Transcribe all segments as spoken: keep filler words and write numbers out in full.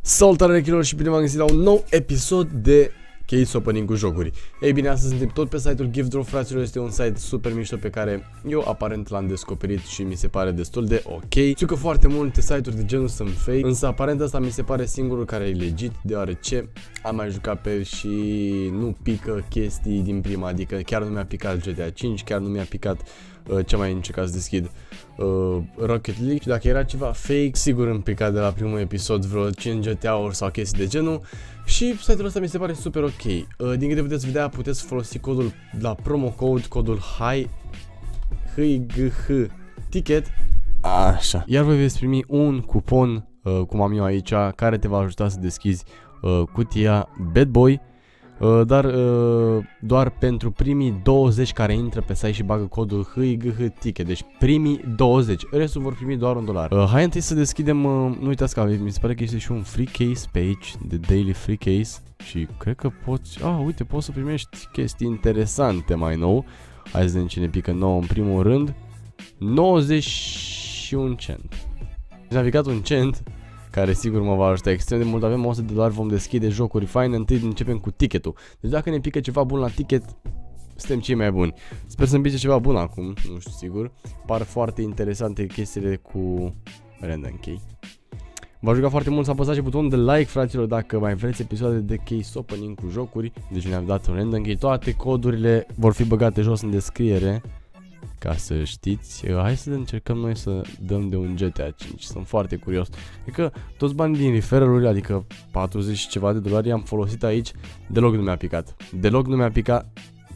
Salutare rechilor și bine v-am găsit la un nou episod de case opening cu jocuri. Ei bine, astăzi suntem tot pe site-ul Giftdraw, fraților. Este un site super mișto pe care eu aparent l-am descoperit și mi se pare destul de ok. Știu că foarte multe site-uri de genul sunt fake, însă aparent asta mi se pare singurul care e legit, deoarece am mai jucat pe el și nu pică chestii din prima, adică chiar nu mi-a picat G T A cinci, chiar nu mi-a picat uh, ce mai încercat să deschid uh, Rocket League. Și dacă era ceva fake, sigur îmi pica de la primul episod vreo cinci G T A-uri sau chestii de genul. Și site-ul ăsta mi se pare super ok. Uh, din câte puteți vedea, puteți folosi codul la promo code, codul HI H I G H Ticket. Așa. Iar voi veți primi un cupon, uh, cum am eu aici, care te va ajuta să deschizi uh, cutia Bad Boy. Uh, dar uh, doar pentru primii douăzeci care intră pe site și bagă codul H I G H Ticket. Deci primii douăzeci, restul vor primi doar un dolar. uh, Hai întâi să deschidem, uh, nu uitați că mi se pare că este și un free case pe aici, de daily free case. Și cred că poți, ah uite, poți să primești chestii interesante mai nou. Hai să vedem cine pică nouă în primul rând. Nouăzeci și un cent. Mi-a picat un cent, care sigur mă va ajuta extrem de mult. Avem o sută de dolari, vom deschide jocuri faine. Întâi începem cu ticketul. Deci dacă ne pică ceva bun la ticket, suntem cei mai buni. Sper să-mi pice ceva bun acum, nu știu sigur. Par foarte interesante chestiile cu random key. V-a jucat foarte mult să apăsați și butonul de like, fraților, dacă mai vreți episoade de case opening cu jocuri. Deci ne-am dat un random key. Toate codurile vor fi băgate jos în descriere, ca să știți. Hai să încercăm noi să dăm de un G T A cinci. Sunt foarte curios. Cred că toți banii din referral-uri, adică patruzeci și ceva de dolari, am folosit aici. Deloc nu mi-a picat. Deloc nu mi-a picat.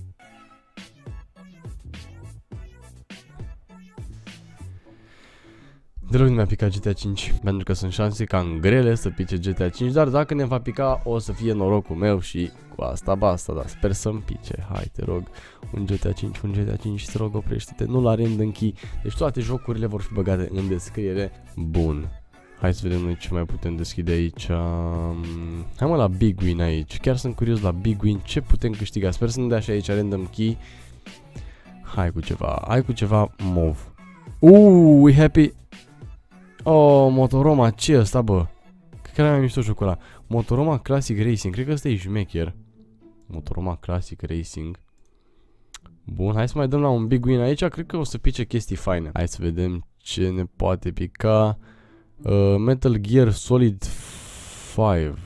Deloc nu mi-a picat G T A cinci, pentru că sunt șanse cam grele să pice G T A cinci, dar dacă ne va pica o să fie norocul meu și cu asta basta, dar sper să-mi pice. Hai, te rog, un G T A cinci, un G T A cinci, te rog, oprește-te, nu la random key. Deci toate jocurile vor fi băgate în descriere. Bun. Hai să vedem noi ce mai putem deschide aici. Hai mă la Big Win aici. Chiar sunt curios la Big Win ce putem câștiga. Sper să nu dea și aici random key. Hai cu ceva, hai cu ceva mov. Uuu, we happy. Oh, Motoroma, ce e ăsta, bă? Cred că era mai mișto jocul ăla. Motoroma Classic Racing, cred că ăsta e șmecher. Motoroma Classic Racing. Bun, hai să mai dăm la un Big Win aici, cred că o să pice chestii faine. Hai să vedem ce ne poate pica. uh, Metal Gear Solid cinci.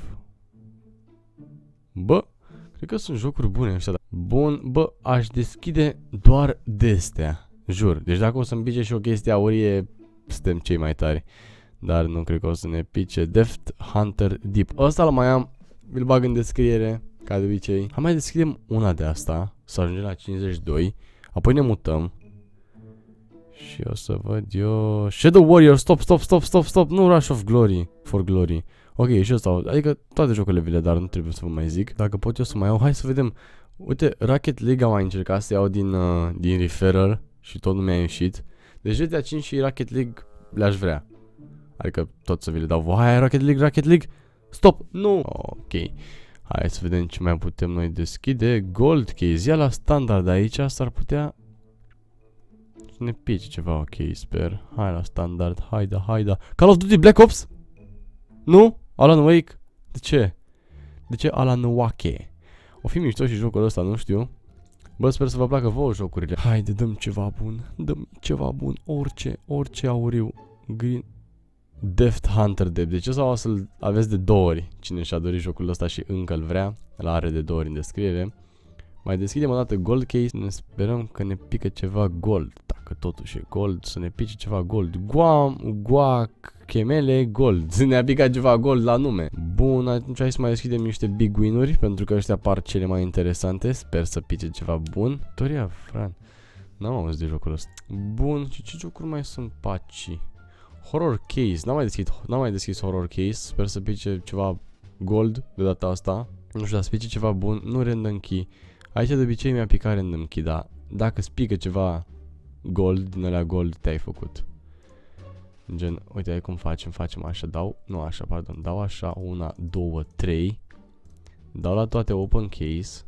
Bă, cred că sunt jocuri bune ăștia. Bun, bă, aș deschide doar de-astea, jur. Deci dacă o să-mi pice și o chestie aurie, suntem cei mai tari. Dar nu cred că o să ne pice. Deft Hunter Deep. Ăsta l mai am, îl bag în descriere, ca de obicei. Hai mai deschidem una de asta, să ajungem la cincizeci și doi. Apoi ne mutăm. Și o să văd eu Shadow Warrior, stop, stop, stop, stop, stop. Nu Rush of Glory, for Glory. Ok, și ăsta, adică toate jocurile vile, dar nu trebuie să vă mai zic. Dacă pot eu să mai iau, hai să vedem. Uite, Rocket League am mai încercat să iau din, uh, din referral și tot nu mi-a ieșit. Deci G T A cinci și Rocket League le-aș vrea. Adică tot să vi le dau. Hai, Rocket League, Rocket League. Stop, nu. Ok. Hai să vedem ce mai putem noi deschide. Gold case. Ia la standard aici. S-ar putea să ne pice ceva. Ok, sper. Hai la standard. Haida, haida. Call of Duty Black Ops? Nu? Alan Wake? De ce? De ce Alan Wake? O fi mișto și jocul ăsta, nu știu. Bă, sper să vă placă vouă jocurile. Haide, dăm ceva bun. Dăm ceva bun. Orice, orice auriu. Green. Deft Hunter Deep. Deci ăsta o să-l aveți de două ori. Cine și-a dorit jocul ăsta și încă îl vrea, îl are de două ori în descriere. Mai deschidem o dată Gold Case. Ne sperăm că ne pică ceva gold. Dacă totuși e gold, să ne pice ceva gold. Guam, guac, chemele, gold. Să ne-a picat ceva gold la nume. Bun, atunci hai să mai deschidem niște big win-uri, pentru că ăștia par cele mai interesante. Sper să pice ceva bun. Toria, Fran. N-am auzit de jocul ăsta. Bun, și ce jocuri mai sunt paci? Horror Case. N-am mai deschis, n-am mai deschis Horror Case. Sper să pice ceva gold de data asta. Nu știu, dar să pice ceva bun. Nu random key. Aici de obicei mi-a picat random key, dar dacă îți pică ceva gold, din alea gold, te-ai făcut. Gen, uite hai cum facem, facem așa, dau, nu așa, pardon, dau așa, una, două, trei. Dau la toate open case.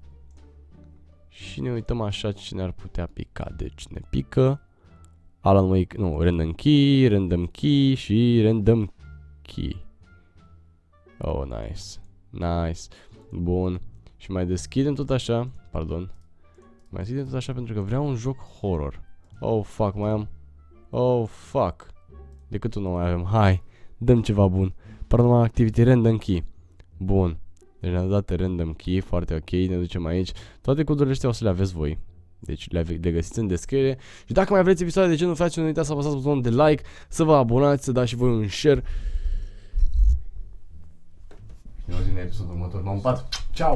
Și ne uităm așa ce ne-ar putea pica. Deci ne pică Alan Wake, nu, random key, random key și random key. Oh, nice. Nice. Bun. Și mai deschidem tot așa. Pardon. Mai deschidem tot așa pentru că vreau un joc horror. Oh, fuck, mai am... Oh, fuck. Decât unul mai avem. Hai, dăm ceva bun. Paranormal Activity, random key. Bun. Deci ne-a dat random key, foarte ok. Ne ducem aici. Toate codurile astea o să le aveți voi. Deci le, le găsiți în descriere. Și dacă mai vreți episoade de genul, frate, nu uitați să apăsați butonul de like, să vă abonați, să dați și voi un share. Ne auzim în episodul următor. M-am pat. Ciao!